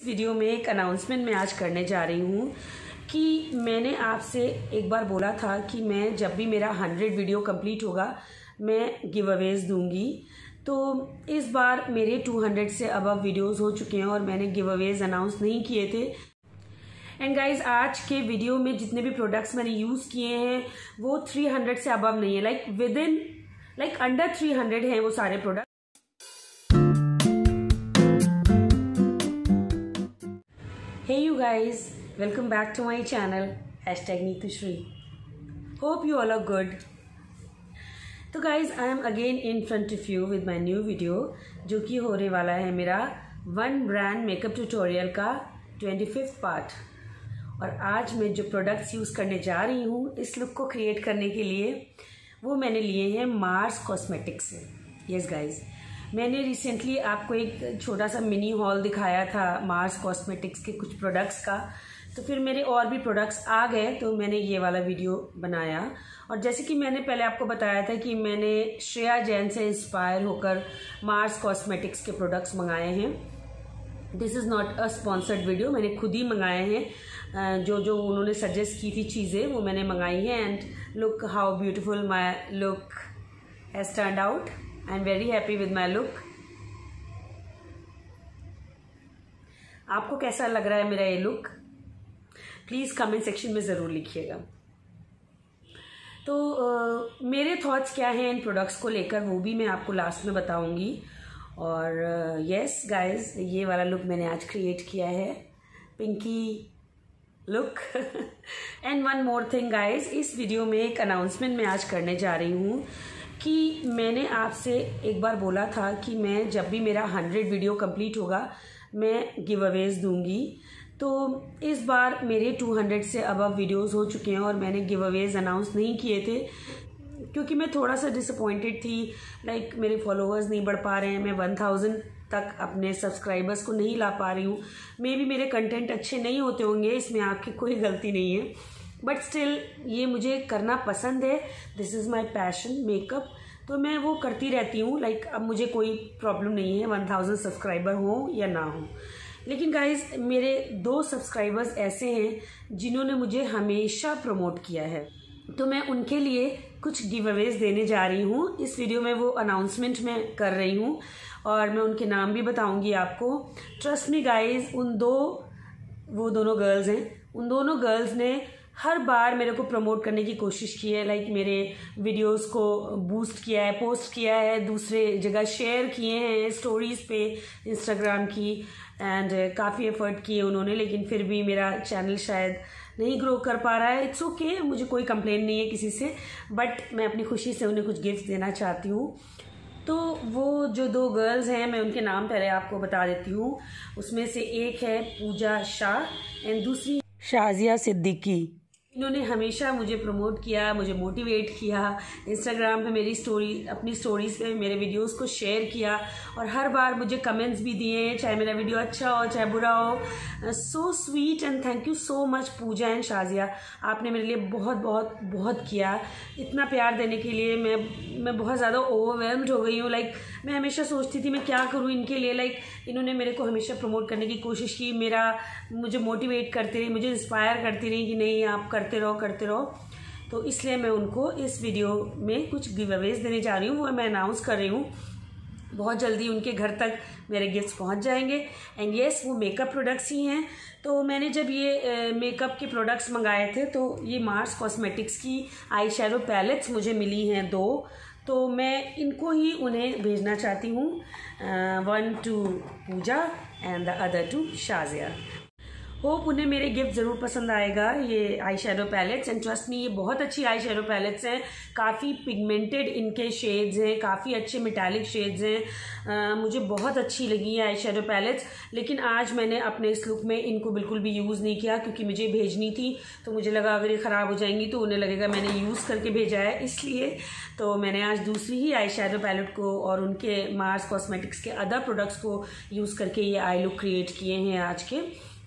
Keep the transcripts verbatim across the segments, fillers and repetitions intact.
Video में एक announcement मैं आज करने जा रही हूँ कि मैंने आपसे एक बार बोला था कि मैं जब भी मेरा हंड्रेड वीडियो कंप्लीट होगा मैं गिव अवेज दूँगी। तो इस बार मेरे टू हंड्रेड से अबव वीडियोस हो चुके हैं और मैंने गिव अवेज अनाउंस नहीं किए थे। एंड गाइज आज के वीडियो में जितने भी प्रोडक्ट्स मैंने यूज़ किए हैं वो थ्री हंड्रेड से अबव नहीं है, like with in like under three hundred हैं वो सारे product. Hey you guys, welcome back to my channel hashtag Neetushri. Hope you all are good. तो guys, I am again in front of you with my new video जो कि होने वाला है मेरा वन ब्रांड मेकअप ट्यूटोरियल का twenty fifth part. और आज मैं जो प्रोडक्ट्स यूज़ करने जा रही हूँ इस लुक को क्रिएट करने के लिए वो मैंने लिए हैं मार्स कॉस्मेटिक्स से। यस गाइज, मैंने रिसेंटली आपको एक छोटा सा मिनी हॉल दिखाया था मार्स कॉस्मेटिक्स के कुछ प्रोडक्ट्स का, तो फिर मेरे और भी प्रोडक्ट्स आ गए तो मैंने ये वाला वीडियो बनाया। और जैसे कि मैंने पहले आपको बताया था कि मैंने श्रेया जैन से इंस्पायर होकर मार्स कॉस्मेटिक्स के प्रोडक्ट्स मंगाए हैं। This is not a sponsored video, मैंने खुद ही मंगाए हैं। जो जो उन्होंने सजेस्ट की थी चीज़ें वो मैंने मंगाई हैं। And look how beautiful my look has turned out. I am very happy with my look. आपको कैसा लग रहा है मेरा ये लुक, प्लीज़ कमेंट सेक्शन में ज़रूर लिखिएगा। तो uh, मेरे थॉट्स क्या हैं इन प्रोडक्ट्स को लेकर वो भी मैं आपको लास्ट में बताऊंगी। और यस uh, गाइस yes, ये वाला लुक मैंने आज क्रिएट किया है, pinky look. And one more thing guys, इस वीडियो में एक अनाउंसमेंट मैं आज करने जा रही हूँ कि मैंने आपसे एक बार बोला था कि मैं जब भी मेरा हंड्रेड वीडियो कंप्लीट होगा मैं गिव अवेज दूँगी। तो इस बार मेरे टू हंड्रेड से अबव वीडियोस हो चुके हैं और मैंने गिव अवेज अनाउंस नहीं किए थे क्योंकि मैं थोड़ा सा डिसअपॉइंटेड थी। लाइक मेरे फॉलोअर्स नहीं बढ़ पा रहे हैं, मैं वन थाउजेंड तक अपने सब्सक्राइबर्स को नहीं ला पा रही हूँ। मे भी मेरे कंटेंट अच्छे नहीं होते होंगे, इसमें आपकी कोई गलती नहीं है, बट स्टिल ये मुझे करना पसंद है। This is my passion makeup, तो मैं वो करती रहती हूँ। लाइक अब मुझे कोई प्रॉब्लम नहीं है वन थाउजेंड सब्सक्राइबर हो या ना हो। लेकिन गाइज मेरे दो सब्सक्राइबर्स ऐसे हैं जिन्होंने मुझे हमेशा प्रमोट किया है, तो मैं उनके लिए कुछ गिव अवेज देने जा रही हूँ। इस वीडियो में वो अनाउंसमेंट मैं कर रही हूँ और मैं उनके नाम भी बताऊँगी आपको। ट्रस्ट मी गाइज, उन दो वो दोनों गर्ल्स हैं, उन दोनों गर्ल्स ने हर बार मेरे को प्रमोट करने की कोशिश की है। लाइक मेरे वीडियोस को बूस्ट किया है, पोस्ट किया है, दूसरे जगह शेयर किए हैं स्टोरीज़ पे इंस्टाग्राम की, एंड काफ़ी एफर्ट किए उन्होंने। लेकिन फिर भी मेरा चैनल शायद नहीं ग्रो कर पा रहा है। इट्स ओके okay, मुझे कोई कंप्लेन नहीं है किसी से, बट मैं अपनी खुशी से उन्हें कुछ गिफ्ट देना चाहती हूँ। तो वो जो दो गर्ल्स हैं मैं उनके नाम पहले आपको बता देती हूँ। उसमें से एक है पूजा शाह एंड दूसरी शाजिया सिद्दीकी। इन्होंने हमेशा मुझे प्रमोट किया, मुझे मोटिवेट किया, इंस्टाग्राम पे मेरी स्टोरी अपनी स्टोरीज़ पे मेरे वीडियोस को शेयर किया और हर बार मुझे कमेंट्स भी दिए, चाहे मेरा वीडियो अच्छा हो चाहे बुरा हो। So sweet and thank you so much Puja and Shazia, आपने मेरे लिए बहुत बहुत बहुत किया। इतना प्यार देने के लिए मैं मैं बहुत ज़्यादा ओवरवेल्म्ड हो गई हूँ। लाइक मैं हमेशा सोचती थी मैं क्या करूँ इनके लिए। लाइक इन्होंने मेरे को हमेशा प्रमोट करने की कोशिश की, मेरा मुझे मोटिवेट करती रही, मुझे इंस्पायर करती रही कि नहीं आप करते रहो करते रहो। तो इसलिए मैं उनको इस वीडियो में कुछ गिव अवेज देने जा रही हूँ, वो मैं अनाउंस कर रही हूँ। बहुत जल्दी उनके घर तक मेरे गिफ्ट्स पहुँच जाएंगे। एंड येस, वो मेकअप प्रोडक्ट्स ही हैं। तो मैंने जब ये मेकअप के प्रोडक्ट्स मंगाए थे तो ये मार्स कॉस्मेटिक्स की आई शैडो पैलेट्स मुझे मिली हैं दो, तो मैं इनको ही उन्हें भेजना चाहती हूँ। One to Puja and the other to Shazia. Hope उन्हें मेरे गिफ्ट ज़रूर पसंद आएगा ये eye shadow palettes. And trust me, ये बहुत अच्छी आई शेडो पैलेट्स हैं, काफ़ी पिगमेंटेड इनके शेड्स हैं, काफ़ी अच्छे मेटालिक शेड्स हैं। मुझे बहुत अच्छी लगी है आई शेडो पैलेट्स। लेकिन आज मैंने अपने इस लुक में इनको बिल्कुल भी यूज़ नहीं किया क्योंकि मुझे भेजनी थी, तो मुझे लगा अगर ये ख़राब हो जाएंगी तो उन्हें लगेगा मैंने यूज़ करके भेजा है, इसलिए तो मैंने आज दूसरी ही आई शेडो पैलेट को और उनके मार्स कॉस्मेटिक्स के अदर प्रोडक्ट्स को यूज़ करके ये आई लुक क्रिएट किए हैं आज के।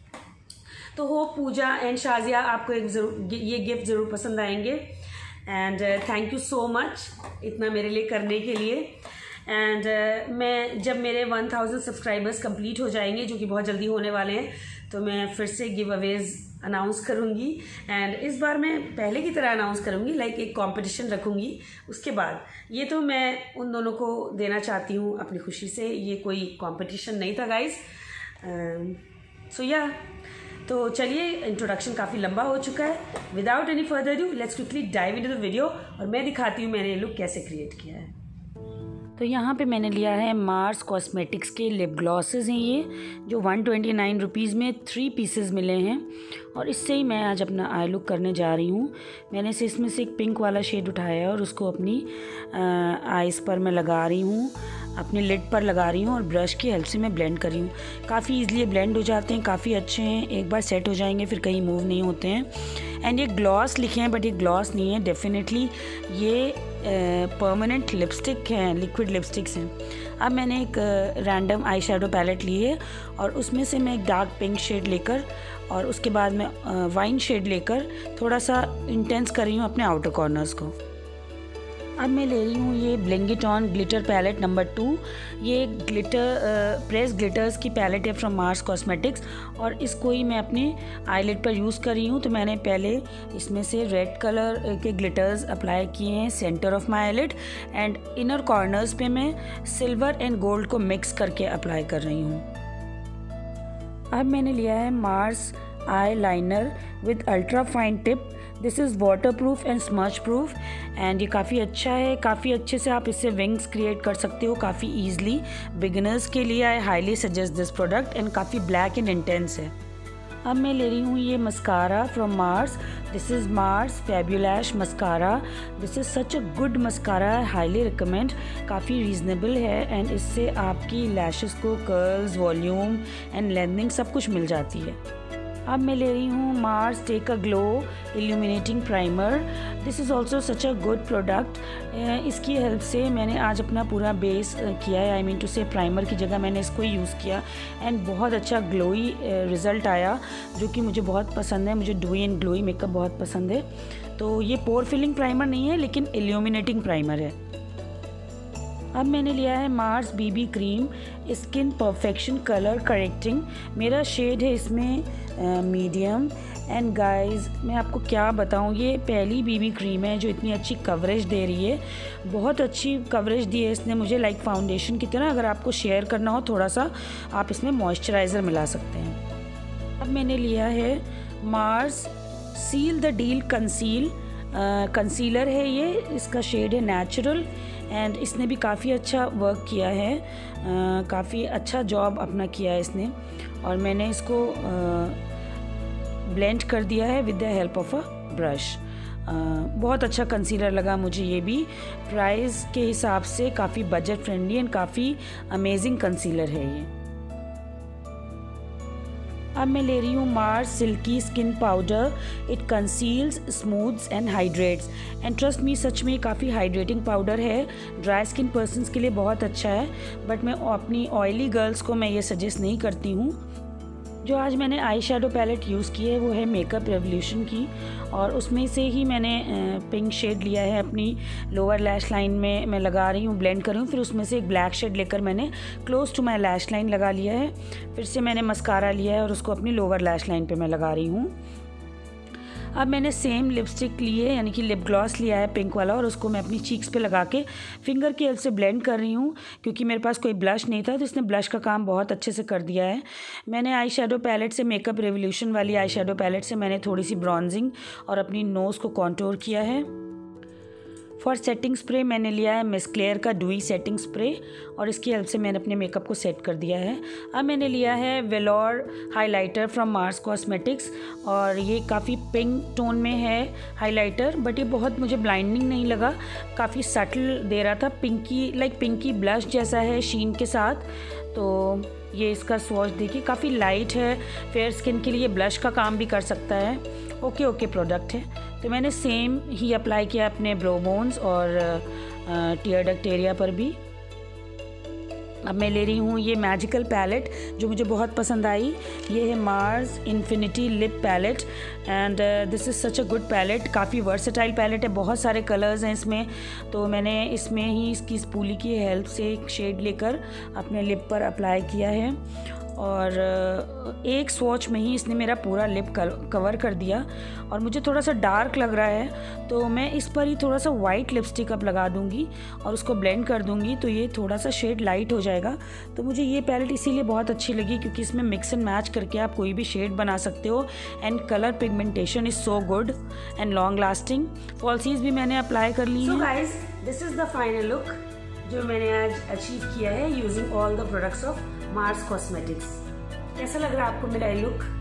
तो हो पूजा एंड शाजिया, आपको एक जरूर ये गिफ्ट ज़रूर पसंद आएंगे। And thank you so much इतना मेरे लिए करने के लिए। एंड uh, मैं जब मेरे वन थाउजेंड सब्सक्राइबर्स कंप्लीट हो जाएंगे, जो कि बहुत जल्दी होने वाले हैं, तो मैं फिर से गिव अवेज अनाउंस करूँगी। एंड इस बार मैं पहले की तरह अनाउंस करूँगी, लाइक एक कंपटीशन रखूँगी। उसके बाद ये तो मैं उन दोनों को देना चाहती हूँ अपनी खुशी से, ये कोई कंपटीशन नहीं था गाइज। सो या तो चलिए, इंट्रोडक्शन काफ़ी लंबा हो चुका है। Without any further ado let's quickly dive into the video और मैं दिखाती हूँ मैंने ये लुक कैसे क्रिएट किया है। तो यहाँ पे मैंने लिया है मार्स कॉस्मेटिक्स के लिप ग्लॉसेस हैं ये, जो वन ट्वेंटी नाइन रुपीज़ में थ्री पीसेस मिले हैं, और इससे ही मैं आज अपना आई लुक करने जा रही हूँ। मैंने से इसमें से एक पिंक वाला शेड उठाया है और उसको अपनी आइज़ पर मैं लगा रही हूँ, अपने लिड पर लगा रही हूँ और ब्रश की हेल्प से मैं ब्लेंड कर रही हूँ। काफ़ी ईजिली ब्लेंड हो जाते हैं, काफ़ी अच्छे हैं, एक बार सेट हो जाएंगे फिर कहीं मूव नहीं होते हैं। एंड ये ग्लॉस लिखे हैं बट ये ग्लॉस नहीं है, डेफिनेटली ये परमानेंट लिपस्टिक हैं, लिक्विड लिपस्टिक्स हैं। अब मैंने एक रैंडम आई शेडो पैलेट ली है और उसमें से मैं एक डार्क पिंक शेड लेकर और उसके बाद मैं वाइन शेड लेकर थोड़ा सा इंटेंस कर रही हूँ अपने आउटर कॉर्नर्स को। अब मैं ले रही हूँ ये bling it on glitter palette number two. ये ग्लिटर प्रेस ग्लिटर्स की पैलेट है फ्रॉम मार्स कॉस्मेटिक्स और इसको ही मैं अपने आईलिड पर यूज़ कर रही हूँ। तो मैंने पहले इसमें से रेड कलर के ग्लिटर्स अप्लाई किए हैं centre of my eyelid, and inner corners पे मैं सिल्वर एंड गोल्ड को मिक्स करके अप्लाई कर रही हूँ। अब मैंने लिया है Mars eyeliner with ultra fine tip. This is waterproof and smudge proof, and ये काफ़ी अच्छा है, काफ़ी अच्छे से आप इससे विंग्स क्रिएट कर सकते हो काफ़ी ईजिली। बिगिनर्स के लिए I highly suggest this product, and काफ़ी ब्लैक एंड इंटेंस है। अब मैं ले रही हूँ ये mascara from Mars. This is Mars fabulash mascara. This is such a good mascara, I highly recommend. काफ़ी रीज़नेबल है एंड इससे आपकी लैशेस को कर्ल्स, वॉल्यूम एंड लेंथनिंग सब कुछ मिल जाती है। अब मैं ले रही हूँ Mars take a glow illuminating primer. This is also such a good product. इसकी हेल्प से मैंने आज अपना पूरा बेस किया है, I mean to say primer की जगह मैंने इसको यूज़ किया एंड बहुत अच्छा ग्लोई रिज़ल्ट आया, जो कि मुझे बहुत पसंद है। मुझे डूई एंड ग्लोई मेकअप बहुत पसंद है। तो ये पोर फिलिंग प्राइमर नहीं है लेकिन इल्यूमिनेटिंग प्राइमर है। अब मैंने लिया है Mars BB cream skin perfection colour correcting. मेरा शेड है इसमें मीडियम, एंड गाइस मैं आपको क्या बताऊं, ये पहली बीबी क्रीम है जो इतनी अच्छी कवरेज दे रही है। बहुत अच्छी कवरेज दी है इसने मुझे, लाइक फाउंडेशन की तरह। अगर आपको शेयर करना हो थोड़ा सा, आप इसमें मॉइस्चराइज़र मिला सकते हैं। अब मैंने लिया है Mars seal the deal conceal concealer है ये, इसका शेड है नेचुरल, एंड इसने भी काफ़ी अच्छा वर्क किया है, काफ़ी अच्छा जॉब अपना किया है इसने। और मैंने इसको ब्लेंड कर दिया है with the help of a brush. बहुत अच्छा कंसीलर लगा मुझे ये भी। प्राइस के हिसाब से काफ़ी बजट फ्रेंडली एंड काफ़ी अमेजिंग कंसीलर है ये। अब मैं ले रही हूँ Mars silky skin powder. It conceals, smooths and hydrates, and trust me सच में काफ़ी हाइड्रेटिंग पाउडर है। ड्राई स्किन पर्सन्स के लिए बहुत अच्छा है, बट मैं अपनी ऑयली गर्ल्स को मैं ये सजेस्ट नहीं करती हूँ। जो आज मैंने आई शेडो पैलेट यूज़ की है वो है मेकअप रेवोल्यूशन की, और उसमें से ही मैंने पिंक शेड लिया है अपनी लोअर लैश लाइन में मैं लगा रही हूँ, ब्लेंड कर रही हूँ। फिर उसमें से एक ब्लैक शेड लेकर मैंने close to my lash line लगा लिया है। फिर से मैंने मस्कारा लिया है और उसको अपनी लोअर लैश लाइन पे मैं लगा रही हूँ। अब मैंने सेम लिपस्टिक ली है, यानी कि लिप ग्लॉस लिया है पिंक वाला, और उसको मैं अपनी चीक्स पे लगा के फिंगर की हेल्प से ब्लेंड कर रही हूँ, क्योंकि मेरे पास कोई ब्लश नहीं था तो इसने ब्लश का काम बहुत अच्छे से कर दिया है। मैंने आई शेडो पैलेट से, मेकअप रेवोल्यूशन वाली आई शेडो पैलेट से मैंने थोड़ी सी ब्रॉन्जिंग और अपनी नोज़ को कॉन्टोर किया है। फॉर सेटिंग स्प्रे मैंने लिया है मिस क्लेयर का डुई सेटिंग स्प्रे, और इसकी हेल्प से मैंने अपने मेकअप को सेट कर दिया है। अब मैंने लिया है velour highlighter from Mars cosmetics, और ये काफ़ी पिंक टोन में है हाइलाइटर, बट ये बहुत मुझे ब्लाइंडिंग नहीं लगा, काफ़ी सटल दे रहा था, पिंकी लाइक पिंकी ब्लश जैसा है शीन के साथ। तो ये इसका स्वॉच देखिए, काफ़ी लाइट है, फेयर स्किन के लिए ब्लश का काम भी कर सकता है। ओके ओके प्रोडक्ट है। तो मैंने सेम ही अप्लाई किया अपने ब्रो बोन्स और टीयर डक्ट एरिया पर भी। अब मैं ले रही हूँ ये मैजिकल पैलेट जो मुझे बहुत पसंद आई। ये है Mars infinity lip palette and this is such a good palette. काफ़ी वर्सेटाइल पैलेट है, बहुत सारे कलर्स हैं इसमें। तो मैंने इसमें ही इसकी स्पूली की हेल्प से एक शेड लेकर अपने लिप पर अप्लाई किया है और एक स्वॉच में ही इसने मेरा पूरा लिप कवर कर दिया। और मुझे थोड़ा सा डार्क लग रहा है तो मैं इस पर ही थोड़ा सा वाइट लिपस्टिक अब लगा दूंगी और उसको ब्लेंड कर दूंगी तो ये थोड़ा सा शेड लाइट हो जाएगा। तो मुझे ये पैलेट इसीलिए बहुत अच्छी लगी क्योंकि इसमें मिक्स एंड मैच करके आप कोई भी शेड बना सकते हो and colour pigmentation is so good and long lasting. Falsies भी मैंने अप्लाई कर ली हैं। so guys, this is the final look जो मैंने आज अचीव किया है using all the products of Mars cosmetics. कैसा लग रहा है आपको मेरा ये लुक?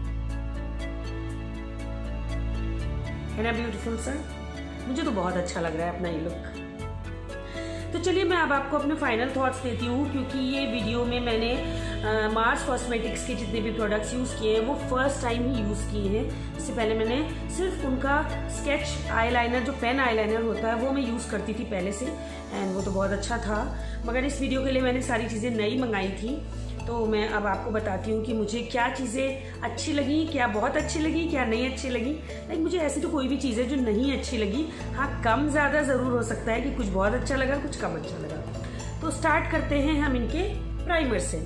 है ना ब्यूटीफुल सर? मुझे तो बहुत अच्छा लग रहा है अपना ये लुक। तो चलिए मैं अब आपको अपने फाइनल थॉट्स देती हूँ क्योंकि ये वीडियो में मैंने मार्स कॉस्मेटिक्स के जितने भी प्रोडक्ट्स यूज़ किए हैं वो फर्स्ट टाइम ही यूज़ किए हैं। इससे पहले मैंने सिर्फ उनका स्केच आईलाइनर जो पेन आईलाइनर होता है वो मैं यूज़ करती थी पहले से एंड वो तो बहुत अच्छा था। मगर इस वीडियो के लिए मैंने सारी चीज़ें नई मंगाई थी। तो मैं अब आपको बताती हूँ कि मुझे क्या चीज़ें अच्छी लगी, क्या बहुत अच्छी लगी, क्या नहीं अच्छी लगी। लाइक मुझे ऐसी तो कोई भी चीज़ है जो नहीं अच्छी लगी। हाँ, कम ज़्यादा ज़रूर हो सकता है कि कुछ बहुत अच्छा लगा, कुछ कम अच्छा लगा। तो स्टार्ट करते हैं हम इनके प्राइमर से।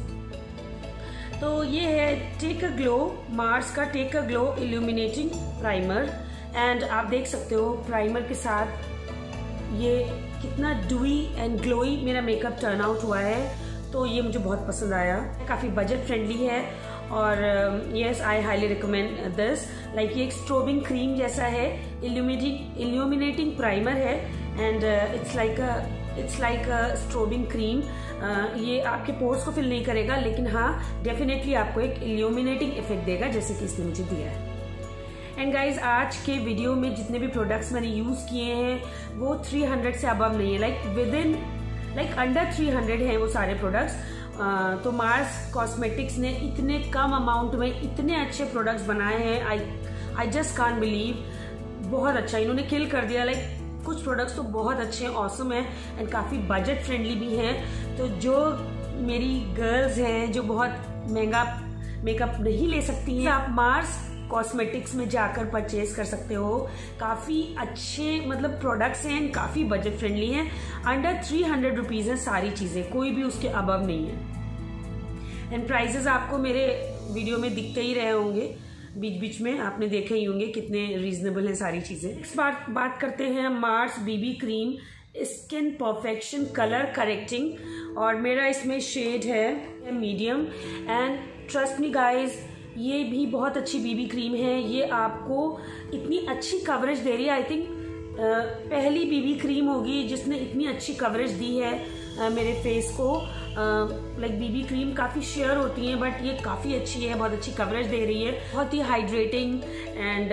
तो ये है टेक अ ग्लो, मार्स का take a glow illuminating primer and आप देख सकते हो प्राइमर के साथ ये कितना डुई एंड ग्लोई मेरा मेकअप टर्न आउट हुआ है। तो ये मुझे बहुत पसंद आया, काफ़ी बजट फ्रेंडली है और yes I highly recommend this. Like ये एक स्ट्रोबिंग क्रीम जैसा है, इल्यूमिनेटिंग इल्यूमिनेटिंग प्राइमर है and it's like a it's like a strobing cream. ये आपके पोर्स को फिल नहीं करेगा लेकिन हाँ डेफिनेटली आपको एक इल्यूमिनेटिंग इफेक्ट देगा जैसे कि इसने मुझे दिया है। एंड गाइज आज के वीडियो में जितने भी प्रोडक्ट्स मैंने यूज़ किए हैं वो थ्री हंड्रेड से अबव नहीं है, like with in like under three hundred हैं वो सारे प्रोडक्ट्स। तो मार्स कॉस्मेटिक्स ने इतने कम अमाउंट में इतने अच्छे प्रोडक्ट्स बनाए हैं। I I just can't believe, बहुत अच्छा इन्होंने किल कर दिया। लाइक कुछ प्रोडक्ट्स तो बहुत अच्छे हैं, ऑसम है एंड काफ़ी बजट फ्रेंडली भी हैं। तो जो मेरी गर्ल्स हैं जो बहुत महंगा मेकअप नहीं ले सकती हैं, आप मार्स कॉस्मेटिक्स में जाकर परचेज कर सकते हो। काफ़ी अच्छे मतलब प्रोडक्ट्स हैं, काफ़ी बजट फ्रेंडली हैं। अंडर थ्री हंड्रेड रुपीज़ हैं सारी चीज़ें, कोई भी उसके अबव नहीं है। एंड प्राइजेस आपको मेरे वीडियो में दिखते ही रहे होंगे, बीच बीच में आपने देखे ही होंगे कितने रीजनेबल हैं सारी चीज़ें। इस बार बात करते हैं Mars BB cream skin perfection colour correcting और मेरा इसमें शेड है medium and trust me guys ये भी बहुत अच्छी बीबी क्रीम है। ये आपको इतनी अच्छी कवरेज दे रही है। आई थिंक पहली बीबी क्रीम होगी जिसने इतनी अच्छी कवरेज दी है uh, मेरे फेस को। लाइक बीबी क्रीम काफ़ी शेयर होती हैं बट ये काफ़ी अच्छी है, बहुत अच्छी कवरेज दे रही है, बहुत ही हाइड्रेटिंग एंड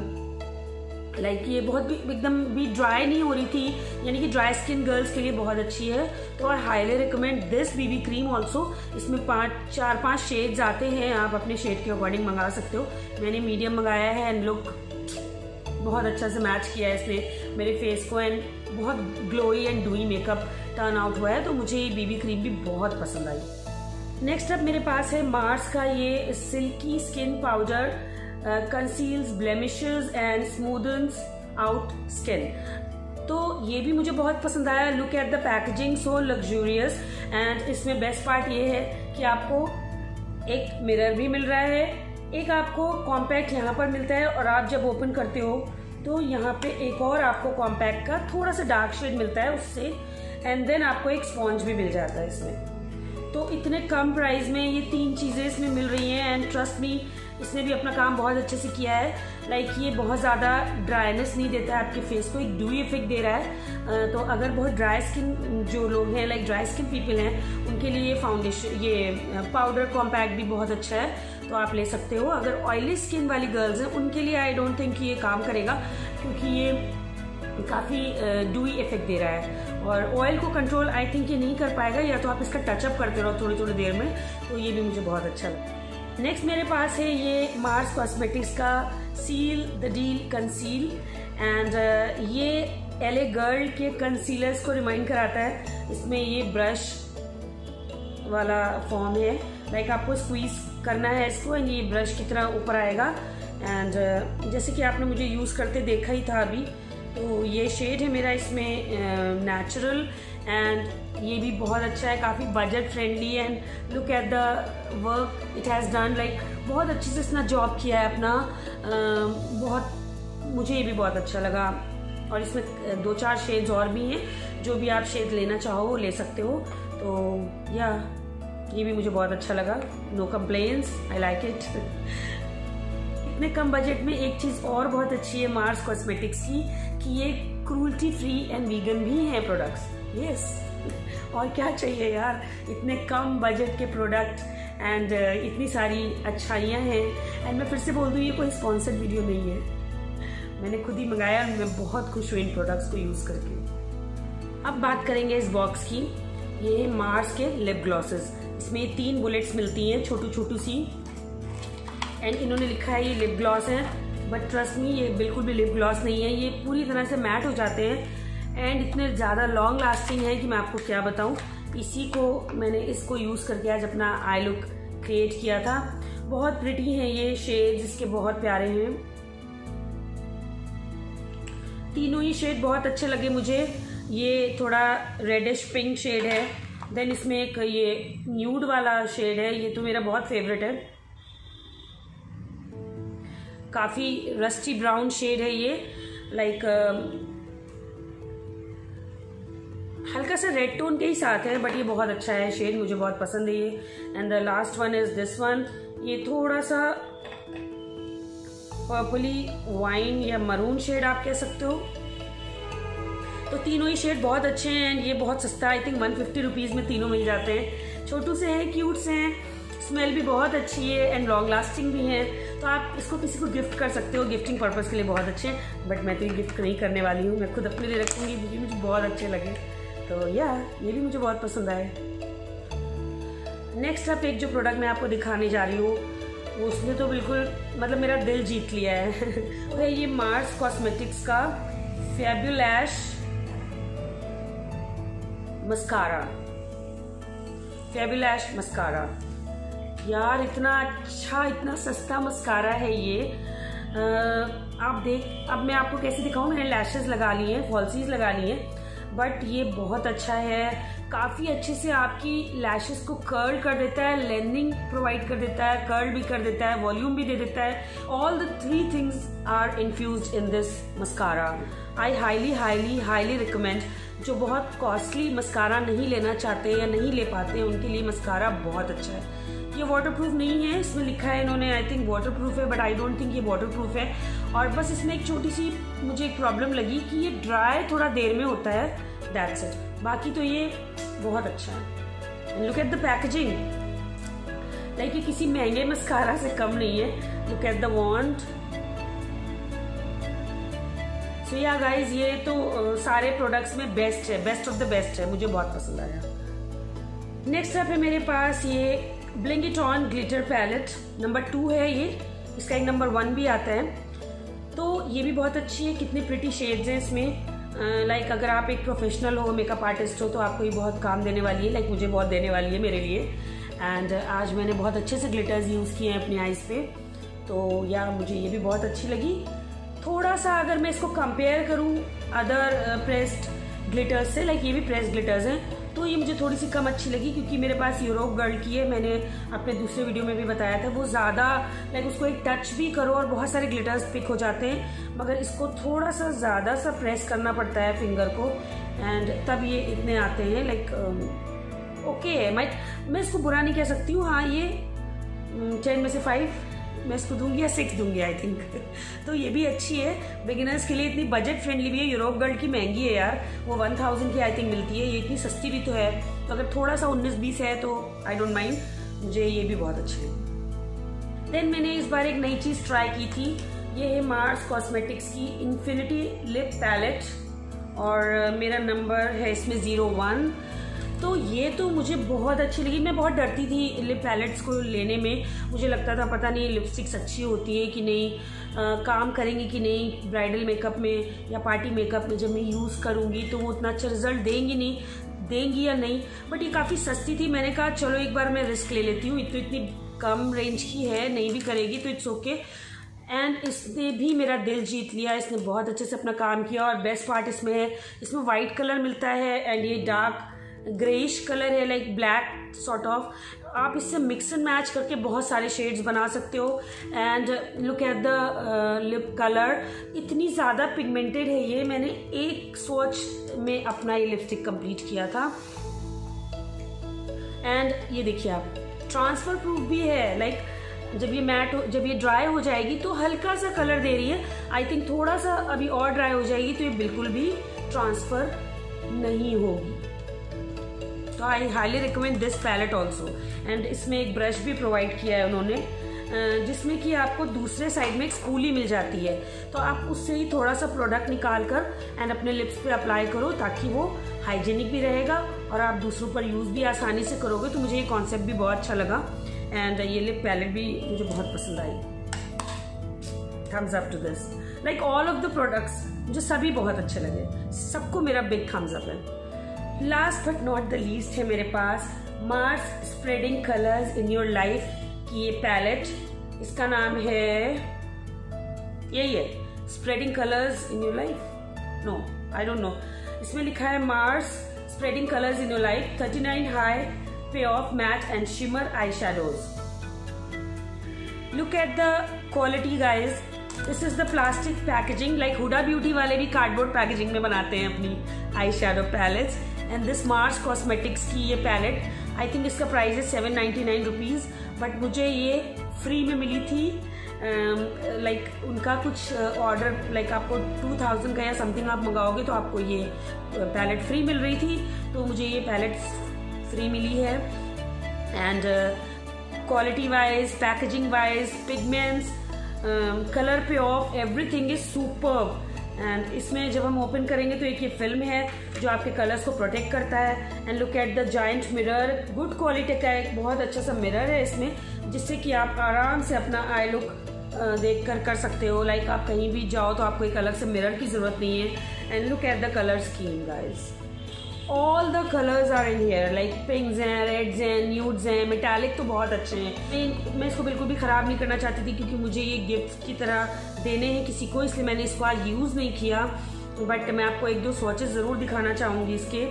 लाइक like ये बहुत भी एकदम भी ड्राई नहीं हो रही थी, यानी कि ड्राई स्किन गर्ल्स के लिए बहुत अच्छी है। तो I highly recommend this BB cream also. इसमें पाँच चार पांच शेड्स आते हैं, आप अपने शेड के अकॉर्डिंग मंगा सकते हो। मैंने मीडियम मंगाया है एंड लुक बहुत अच्छा से मैच किया है इसने मेरे फेस को एंड बहुत glowy and dewy makeup turn out हुआ है। तो मुझे ये बीबी क्रीम भी बहुत पसंद आई। नेक्स्ट अब मेरे पास है मार्स का ये silky skin powder, conceals blemishes and smoothens out skin. तो ये भी मुझे बहुत पसंद आया। Look at the packaging, so luxurious and इसमें बेस्ट पार्ट ये है कि आपको एक मिरर भी मिल रहा है, एक आपको कॉम्पैक्ट यहाँ पर मिलता है और आप जब ओपन करते हो तो यहाँ पे एक और आपको कॉम्पैक्ट का थोड़ा सा डार्क शेड मिलता है उससे एंड देन आपको एक स्पॉन्ज भी मिल जाता है इसमें। तो इतने कम प्राइस में ये तीन चीज़ें इसमें मिल रही हैं एंड ट्रस्ट मी इसने भी अपना काम बहुत अच्छे से किया है। लाइक ये बहुत ज़्यादा ड्राइनेस नहीं देता है आपके फेस को, एक ड्यूई इफेक्ट दे रहा है। तो अगर बहुत ड्राई स्किन जो लोग हैं, लाइक ड्राई स्किन पीपल हैं, उनके लिए ये फाउंडेशन ये पाउडर कॉम्पैक्ट भी बहुत अच्छा है, तो आप ले सकते हो। अगर ऑयली स्किन वाली गर्ल्स हैं उनके लिए आई डोंट थिंक ये काम करेगा क्योंकि ये काफ़ी ड्यूई इफेक्ट दे रहा है और ऑयल को कंट्रोल आई थिंक ये नहीं कर पाएगा, या तो आप इसका टचअप करते रहो थोड़ी थोड़ी देर में। तो ये भी मुझे बहुत अच्छा लगा। नेक्स्ट मेरे पास है ये मार्स कॉस्मेटिक्स का seal the deal conceal and ये एले गर्ल के कंसीलर्स को रिमाइंड कराता है। इसमें ये ब्रश वाला फॉर्म है, लाइक आपको स्क्वीज करना है इसको एंड ये ब्रश की तरह ऊपर आएगा। एंड uh, जैसे कि आपने मुझे यूज़ करते देखा ही था अभी, तो ये शेड है मेरा इसमें नेचुरल एंड ये भी बहुत अच्छा है, काफ़ी budget friendly. And look at the work it has done, like बहुत अच्छे से इसने जॉब किया है अपना। uh, बहुत मुझे ये भी बहुत अच्छा लगा। और इसमें दो चार शेड्स और भी हैं, जो भी आप शेड लेना चाहो वो ले सकते हो। तो या ये भी मुझे बहुत अच्छा लगा, no complaints, I like it. इतने कम बजट में एक चीज़ और बहुत अच्छी है मार्स कॉस्मेटिक्स की कि ये क्रूल्टी फ्री एंड वीगन भी हैं प्रोडक्ट्स। यस, और क्या चाहिए यार, इतने कम बजट के प्रोडक्ट एंड इतनी सारी अच्छाइयाँ हैं। एंड मैं फिर से बोल दूँ, ये कोई स्पॉन्सर्ड वीडियो नहीं है, मैंने खुद ही मंगाया और मैं बहुत खुश हुई इन प्रोडक्ट्स को यूज़ करके। अब बात करेंगे इस बॉक्स की। ये है मार्स के लिप ग्लॉसेस, इसमें तीन बुलेट्स मिलती हैं छोटू छोटू सी। एंड इन्होंने लिखा है ये लिप ग्लॉस है, बट ट्रस्ट मी ये बिल्कुल भी लिप ग्लॉस नहीं है, ये पूरी तरह से मैट हो जाते हैं एंड इतने ज़्यादा लॉन्ग लास्टिंग है कि मैं आपको क्या बताऊँ। इसी को मैंने इसको यूज़ करके आज अपना आई लुक क्रिएट किया था। बहुत प्रिटी हैं ये शेड्स, इसके बहुत प्यारे हैं, तीनों ही शेड बहुत अच्छे लगे मुझे। ये थोड़ा रेडिश पिंक शेड है, देन इसमें एक ये न्यूड वाला शेड है, ये तो मेरा बहुत फेवरेट है। काफ़ी रस्टी ब्राउन शेड है ये, लाइक हल्का सा रेड टोन के ही साथ है, बट ये बहुत अच्छा है शेड, मुझे बहुत पसंद है ये। And the last one is this one, ये थोड़ा सा पर्पली वाइन या मरून शेड आप कह सकते हो। तो तीनों ही शेड बहुत अच्छे हैं एंड ये बहुत सस्ता, I think one fifty rupees में तीनों मिल जाते हैं। छोटू से हैं, क्यूट से हैं, स्मेल भी बहुत अच्छी है एंड लॉन्ग लास्टिंग भी है। तो आप इसको किसी को गिफ्ट कर सकते हो, गिफ्टिंग पर्पज़ के लिए बहुत अच्छे हैं। बट मैं तो ये गिफ्ट नहीं करने वाली हूँ, मैं खुद अपने लिए रखूँगी क्योंकि मुझे बहुत अच्छे लगे। तो या ये भी मुझे बहुत पसंद आए। नेक्स्ट अप एक जो प्रोडक्ट मैं आपको दिखाने जा रही हूँ, उसने तो बिल्कुल मतलब मेरा दिल जीत लिया है वो है ये मार्स कॉस्मेटिक्स का फैब्यूलैश मस्कारा। फैब्यूलैश मस्कारा यार, इतना अच्छा इतना सस्ता मस्कारा है ये। आ, आप देख, अब मैं आपको कैसे दिखाऊं, मैंने लैशेस लगा लिए हैं, फॉल्सीज लगा लिए हैं, बट ये बहुत अच्छा है। काफ़ी अच्छे से आपकी लैशेस को कर्ल कर देता है, लेंथनिंग प्रोवाइड कर देता है, कर्ल भी कर देता है, वॉल्यूम भी दे देता है। All the three things are infused in this mascara. I highly highly highly recommend. जो बहुत कॉस्टली मस्कारा नहीं लेना चाहते या नहीं ले पाते, उनके लिए मस्कारा बहुत अच्छा है। ये वाटरप्रूफ नहीं है, इसमें लिखा है इन्होंने आई थिंक वाटरप्रूफ है, बट आई डोंट थिंक ये वाटरप्रूफ है। और बस इसमें एक छोटी सी मुझे एक प्रॉब्लम लगी कि ये ड्राई थोड़ा देर में होता है, दैट्स इट। बाकी तो ये बहुत अच्छा है। Look at the packaging, like ये किसी महंगे मस्कारा से कम नहीं है। Look at the wand. So yeah guys, ये तो uh, सारे प्रोडक्ट्स में बेस्ट है, बेस्ट ऑफ द बेस्ट है, मुझे बहुत पसंद आया। नेक्स्ट अप है मेरे पास ये bling it on glitter palette, number two है ये, इसका एक नंबर वन भी आता है। तो ये भी बहुत अच्छी है, कितने प्रिटी शेड्स हैं इसमें। लाइक uh, अगर आप एक प्रोफेशनल हो, मेकअप आर्टिस्ट हो, तो आपको ये बहुत काम देने वाली है, लाइक मुझे बहुत देने वाली है मेरे लिए। एंड uh, आज मैंने बहुत अच्छे से ग्लिटर्स यूज़ किए हैं अपनी आईज पे, तो यार मुझे ये भी बहुत अच्छी लगी। थोड़ा सा अगर मैं इसको कंपेयर करूँ अदर प्रेस्ड ग्लिटर्स से, लाइक ये भी प्रेस्ड ग्लिटर्स हैं, तो ये मुझे थोड़ी सी कम अच्छी लगी क्योंकि मेरे पास यूरोप गर्ल की है, मैंने अपने दूसरे वीडियो में भी बताया था। वो ज़्यादा लाइक उसको एक टच भी करो और बहुत सारे ग्लिटर्स पिक हो जाते हैं, मगर इसको थोड़ा सा ज़्यादा सा प्रेस करना पड़ता है फिंगर को, एंड तब ये इतने आते हैं। लाइक ओके है, मैं मैं इसको बुरा नहीं कह सकती हूँ। हाँ, ये टेन में से फाइव मैं इसको दूंगी या सिक्स दूंगी आई थिंक तो ये भी अच्छी है बिगिनर्स के लिए, इतनी बजट फ्रेंडली भी है। यूरोप गर्ल की महंगी है यार, वो वन थाउजेंड की आई थिंक मिलती है, ये इतनी सस्ती भी तो है। तो अगर थोड़ा सा उन्नीस बीस है तो आई डोंट माइंड, मुझे ये भी बहुत अच्छी है। देन मैंने इस बार एक नई चीज़ ट्राई की थी, ये है मार्स कॉस्मेटिक्स की इन्फिनिटी लिप पैलेट, और मेरा नंबर है इसमें ज़ीरो वन। तो ये तो मुझे बहुत अच्छी लगी। मैं बहुत डरती थी लिप पैलेट्स को लेने में, मुझे लगता था पता नहीं लिपस्टिक्स अच्छी होती है कि नहीं, आ, काम करेंगी कि नहीं ब्राइडल मेकअप में या पार्टी मेकअप में, जब मैं यूज़ करूँगी तो वो उतना अच्छा रिजल्ट देंगी नहीं। देंगी या नहीं, बट ये काफ़ी सस्ती थी। मैंने कहा चलो एक बार मैं रिस्क ले लेती हूँ, तो इतनी कम रेंज की है, नहीं भी करेगी तो इट्स ओके। एंड इसने भी मेरा दिल जीत लिया, इसने बहुत अच्छे से अपना काम किया। और बेस्ट पार्ट इसमें है, इसमें वाइट कलर मिलता है एंड ये डार्क ग्रेइश कलर है, लाइक ब्लैक सॉर्ट ऑफ। आप इससे मिक्स एंड मैच करके बहुत सारे शेड्स बना सकते हो। And look at the lip colour, इतनी ज़्यादा पिगमेंटेड है ये। मैंने एक स्वॉच में अपना ये लिपस्टिक कंप्लीट किया था। एंड ये देखिए आप, ट्रांसफर प्रूफ भी है, लाइक like, जब ये मैट हो, जब ये ड्राई हो जाएगी तो हल्का सा कलर दे रही है। आई थिंक थोड़ा सा अभी और ड्राई हो जाएगी तो ये बिल्कुल भी ट्रांसफर नहीं होगी। तो I highly recommend this palette also. And इसमें एक ब्रश भी प्रोवाइड किया है उन्होंने, जिसमें कि आपको दूसरे साइड में एक स्पूली मिल जाती है, तो आप उससे ही थोड़ा सा प्रोडक्ट निकाल कर एंड अपने लिप्स पे अप्लाई करो, ताकि वो हाइजीनिक भी रहेगा और आप दूसरों पर यूज़ भी आसानी से करोगे। तो मुझे ये कॉन्सेप्ट भी बहुत अच्छा लगा एंड ये लिप पैलेट भी मुझे बहुत पसंद आई। Thumbs up to this, like all of the products मुझे सभी बहुत अच्छे लगे, सबको मेरा बिग थम्स अप है। Last but not the least है मेरे पास Mars spreading colours in your life की ये पैलेट। इसका नाम है, यही है, spreading colours in your life, no I don't know. इसमें लिखा है Mars spreading colours in your life, thirty nine high पे of mat and shimmer eye shadows. Look at the quality guys, this is the plastic packaging, like Huda beauty वाले भी cardboard packaging में बनाते हैं अपनी eye shadow palettes. And this Mars cosmetics की ये palette, I think इसका price है seven ninety nine rupees, but मुझे ये फ्री में मिली थी। लाइक um, like, उनका कुछ ऑर्डर uh, लाइक like, आपको टू थाउजेंड का या समथिंग आप मंगाओगे तो आपको ये पैलेट फ्री मिल रही थी, तो मुझे ये पैलेट फ्री मिली है। And quality wise, packaging wise, pigments, colour payoff, everything is superb. And इसमें जब हम ओपन करेंगे तो एक ये फिल्म है जो आपके कलर्स को प्रोटेक्ट करता है। And look at the giant mirror, good quality का एक बहुत अच्छा सा मिरर है इसमें, जिससे कि आप आराम से अपना आई लुक देख कर कर सकते हो। लाइक आप कहीं भी जाओ तो आपको एक अलग से मिरर की ज़रूरत नहीं है। And look at the colour scheme guys, all the colours are in here, like pinks हैं, रेड्स हैं, न्यूड्स हैं, मेटालिक तो बहुत अच्छे हैं। मैं मैं इसको बिल्कुल भी ख़राब नहीं करना चाहती थी, क्योंकि मुझे ये गिफ्ट की तरह देने हैं किसी को, इसलिए मैंने इसको आज यूज़ नहीं किया। बट मैं आपको एक दो स्वॉचेस ज़रूर दिखाना चाहूँगी इसके।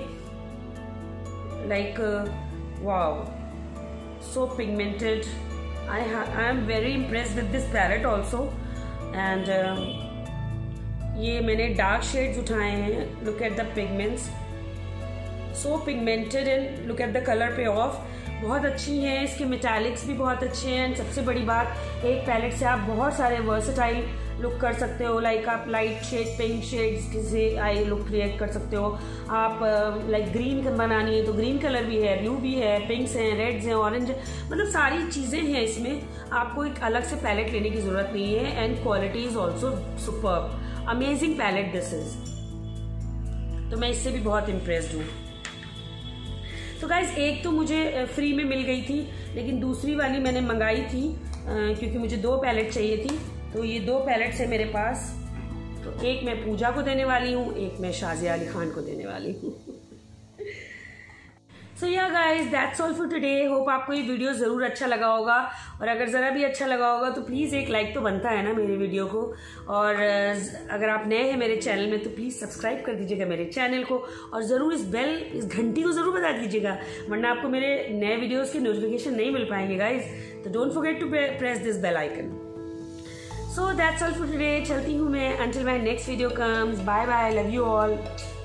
Like wow, so pigmented, I I am very impressed with this palette also. And ये मैंने डार्क शेड्स उठाए हैं, look at the pigments, so pigmented and look at the colour payoff, बहुत अच्छी हैं। इसके मेटालिक्स भी बहुत अच्छे हैं। एंड सबसे बड़ी बात, एक पैलेट से आप बहुत सारे वर्सेटाइल लुक कर सकते हो। लाइक आप लाइट शेड, पिंक शेड्स से आई लुक क्रिएट कर सकते हो। आप लाइक ग्रीन बनानी है तो ग्रीन कलर भी है, ब्लू भी है, पिंक्स हैं, रेड्स हैं, ऑरेंज है, मतलब सारी चीज़ें हैं इसमें। आपको एक अलग से पैलेट लेने की ज़रूरत नहीं है। And quality is also superb, amazing palette this is. तो मैं इससे भी बहुत इम्प्रेस्ड हूँ। तो गाइज एक तो मुझे फ्री में मिल गई थी, लेकिन दूसरी वाली मैंने मंगाई थी क्योंकि मुझे दो पैलेट चाहिए थी। तो ये दो पैलेट्स है मेरे पास, तो एक मैं पूजा को देने वाली हूँ, एक मैं शाजिया अली खान को देने वाली हूँ। So yeah guys, that's all for today. Hope आपको ये वीडियो ज़रूर अच्छा लगा होगा, और अगर ज़रा भी अच्छा लगा होगा तो प्लीज़ एक लाइक तो बनता है ना मेरे वीडियो को। और अगर आप नए हैं मेरे चैनल में तो प्लीज़ सब्सक्राइब कर दीजिएगा मेरे चैनल को, और ज़रूर इस बेल, इस घंटी को ज़रूर बता दीजिएगा, वरना आपको मेरे नए वीडियोज़ के नोटिफिकेशन नहीं मिल पाएंगे गाइज। तो don't forget to press this bell icon. So that's all for today. चलती हूँ मैं, until my next video comes. Bye bye, love you all.